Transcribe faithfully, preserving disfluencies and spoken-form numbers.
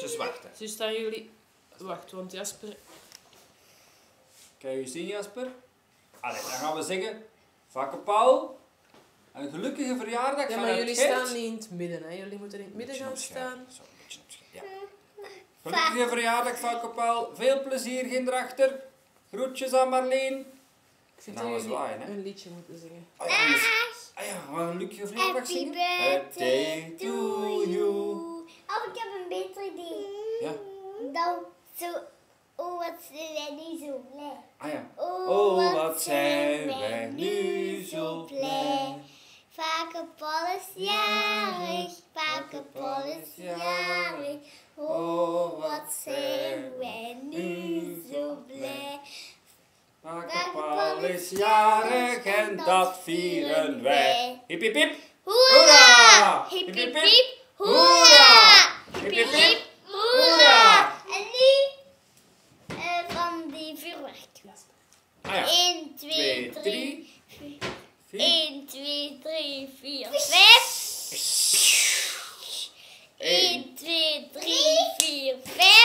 de zwarte. Dus staan jullie... Wacht, want Jasper... Kan je zien, Jasper? Allee, dan gaan we zeggen... Vakke Paul, een gelukkige verjaardag Ja, van maar het jullie Gert. staan niet in het midden, hè. Jullie moeten in het midden gaan staan. Zo, een beetje opschuiven, ja. Gelukkige verjaardag, Vakke Paul. Veel plezier, ginder. Groetjes aan Marleen. Ik vind Nou, dat we jullie zwaaien, hè. een liedje moeten zingen. Ah ja, dus- ah ja, we gaan een gelukkige verjaardag Happy zingen. birthday to you. Oh, ik heb een beter idee. Ja. Dan zo... Oh, wat zijn wij nu zo blij. Ah ja. Oh, wat zijn wij nu zo blij. Vakke Paul is jarig, Vakke Paul is jarig. Oh, wat zijn wij nu zo blij. Vakke Paul is jarig en dat vieren wij. Hip hip hip. Hoera! Hip hip hip. Hoera! Hip hip hip. Hoera! En nu uh, van die vuurwerk. Ah ja. één, twee, Twee, drie. drie. één, twee, drie, vier, vijf. één, twee, drie, vier, vijf.